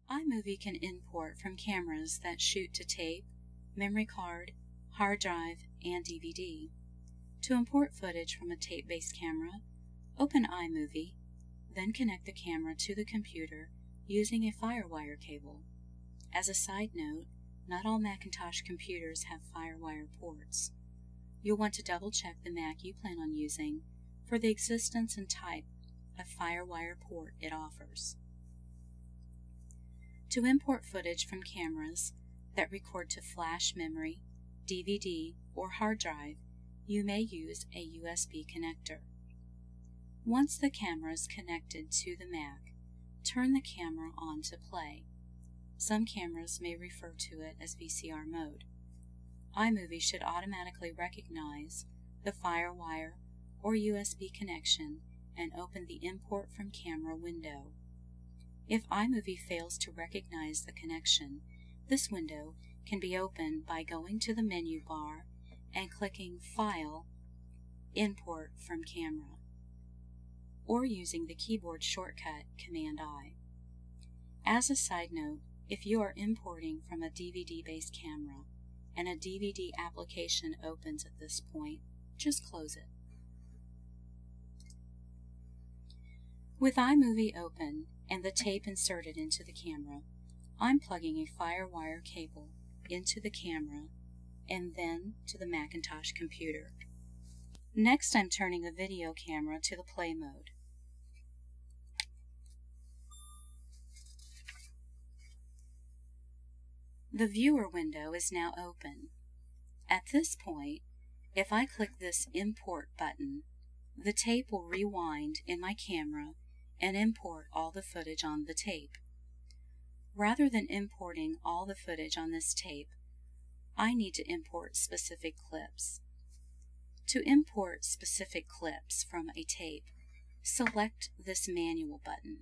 iMovie can import from cameras that shoot to tape, memory card, hard drive, and DVD. To import footage from a tape-based camera, open iMovie, then connect the camera to the computer using a FireWire cable. As a side note, not all Macintosh computers have FireWire ports. You'll want to double-check the Mac you plan on using for the existence and type of FireWire port it offers. To import footage from cameras that record to flash memory, DVD, or hard drive, you may use a USB connector. Once the camera is connected to the Mac, turn the camera on to play. Some cameras may refer to it as VCR mode. iMovie should automatically recognize the FireWire or USB connection and open the Import from Camera window. If iMovie fails to recognize the connection, this window can be opened by going to the menu bar and clicking File, Import from Camera, or using the keyboard shortcut Command-I. As a side note, if you are importing from a DVD-based camera and a DVD application opens at this point, just close it. With iMovie open and the tape inserted into the camera, I'm plugging a FireWire cable into the camera and then to the Macintosh computer. Next, I'm turning the video camera to the play mode. The viewer window is now open. At this point, if I click this Import button, the tape will rewind in my camera and import all the footage on the tape. Rather than importing all the footage on this tape, I need to import specific clips. To import specific clips from a tape, select this Manual button.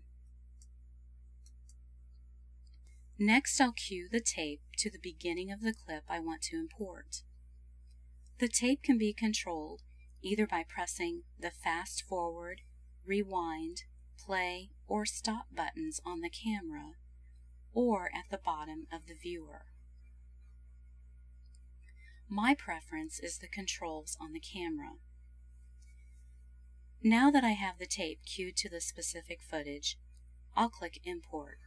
Next, I'll cue the tape to the beginning of the clip I want to import. The tape can be controlled either by pressing the fast forward, rewind, play, or stop buttons on the camera, or at the bottom of the viewer. My preference is the controls on the camera. Now that I have the tape cued to the specific footage, I'll click Import.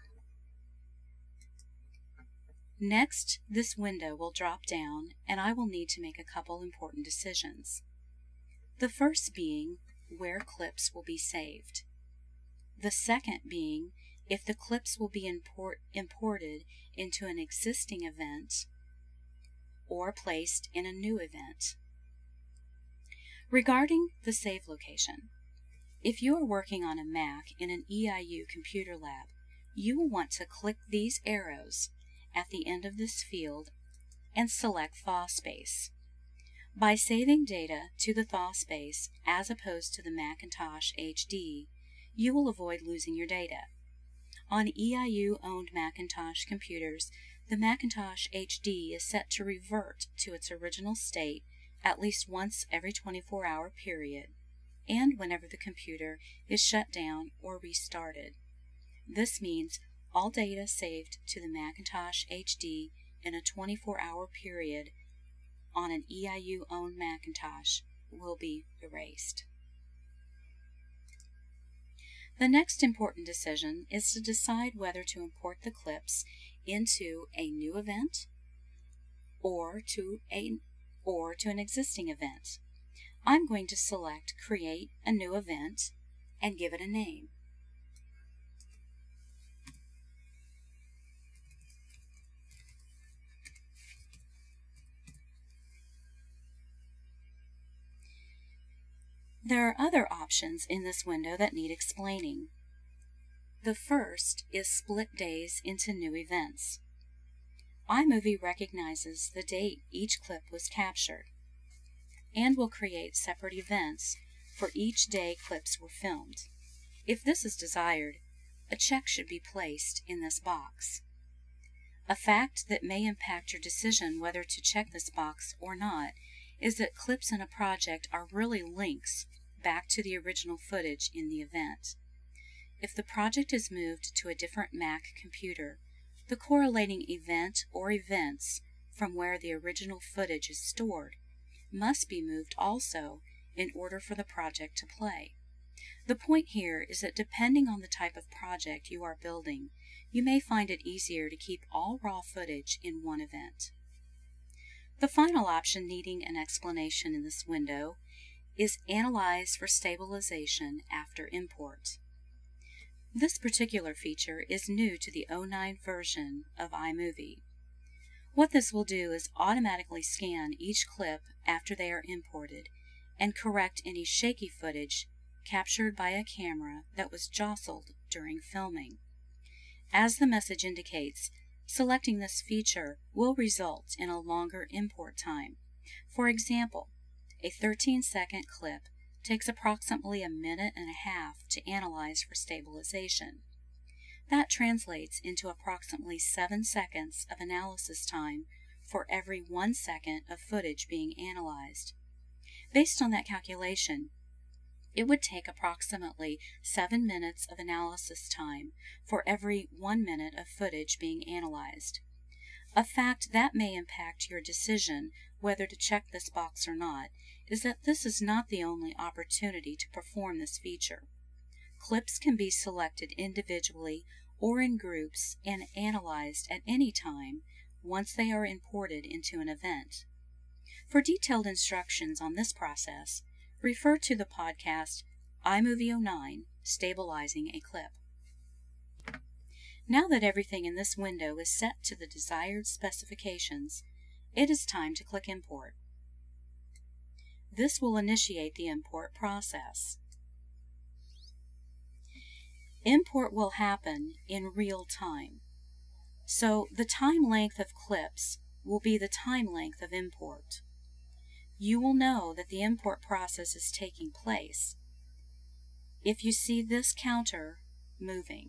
Next, this window will drop down and I will need to make a couple important decisions. The first being where clips will be saved. The second being if the clips will be imported into an existing event or placed in a new event. Regarding the save location, if you are working on a Mac in an EIU computer lab, you will want to click these arrows at the end of this field and select thaw space. By saving data to the thaw space as opposed to the Macintosh HD, you will avoid losing your data. On EIU-owned Macintosh computers, the Macintosh HD is set to revert to its original state at least once every 24-hour period, and whenever the computer is shut down or restarted. This means all data saved to the Macintosh HD in a 24-hour period on an EIU-owned Macintosh will be erased. The next important decision is to decide whether to import the clips into a new event or to an existing event. I'm going to select Create a New Event and give it a name. There are other options in this window that need explaining. The first is split days into new events. iMovie recognizes the date each clip was captured and will create separate events for each day clips were filmed. If this is desired, a check should be placed in this box. A fact that may impact your decision whether to check this box or not is that clips in a project are really links back to the original footage in the event. If the project is moved to a different Mac computer, the correlating event or events from where the original footage is stored must be moved also in order for the project to play. The point here is that depending on the type of project you are building, you may find it easier to keep all raw footage in one event. The final option needing an explanation in this window is Analyze for Stabilization after import. This particular feature is new to the 09 version of iMovie. What this will do is automatically scan each clip after they are imported and correct any shaky footage captured by a camera that was jostled during filming. As the message indicates, selecting this feature will result in a longer import time. For example, a 13-second clip takes approximately 1.5 minutes to analyze for stabilization. That translates into approximately 7 seconds of analysis time for every 1 second of footage being analyzed. Based on that calculation, it would take approximately 7 minutes of analysis time for every 1 minute of footage being analyzed. A fact that may impact your decision whether to check this box or not is that this is not the only opportunity to perform this feature. Clips can be selected individually or in groups and analyzed at any time once they are imported into an event. For detailed instructions on this process, refer to the podcast iMovie 09 Stabilizing a Clip. Now that everything in this window is set to the desired specifications, it is time to click Import. This will initiate the import process. Import will happen in real time, so the time length of clips will be the time length of import. You will know that the import process is taking place if you see this counter moving.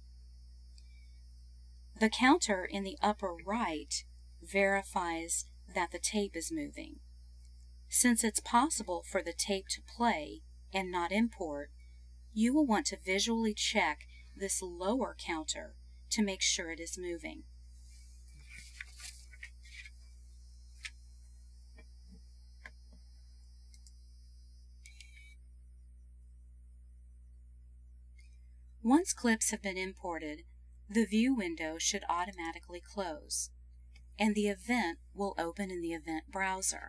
The counter in the upper right verifies that the tape is moving. Since it's possible for the tape to play and not import, you will want to visually check this lower counter to make sure it is moving. Once clips have been imported, the View window should automatically close, and the event will open in the Event browser.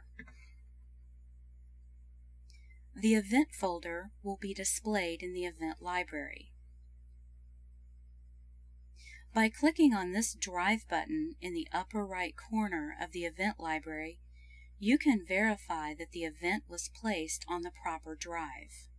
The event folder will be displayed in the event library. By clicking on this Drive button in the upper right corner of the event library, you can verify that the event was placed on the proper drive.